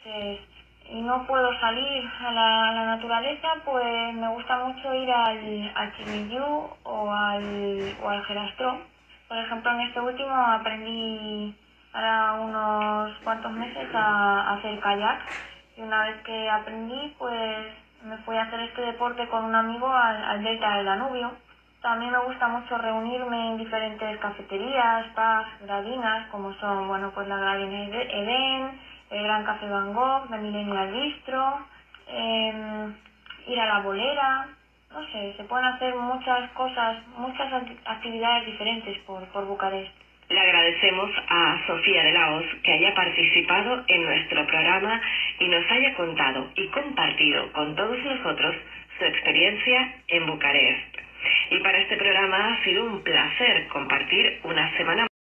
meses y no puedo salir a la naturaleza, pues me gusta mucho ir al Chillillú o al Gerastró. Por ejemplo, en este último aprendí para unos cuantos meses a hacer kayak, y una vez que aprendí, pues me fui a hacer este deporte con un amigo al delta del Danubio. También me gusta mucho reunirme en diferentes cafeterías, pubs, gradinas, como son, bueno, pues la Gradina Edén, el Gran Café Van Gogh, The Millennial Bistro, ir a la Bolera. No sé, se pueden hacer muchas cosas, muchas actividades diferentes por Bucarest. Le agradecemos a Sofía de la Hoz que haya participado en nuestro programa y nos haya contado y compartido con todos nosotros su experiencia en Bucarest. Y para este programa ha sido un placer compartir una semana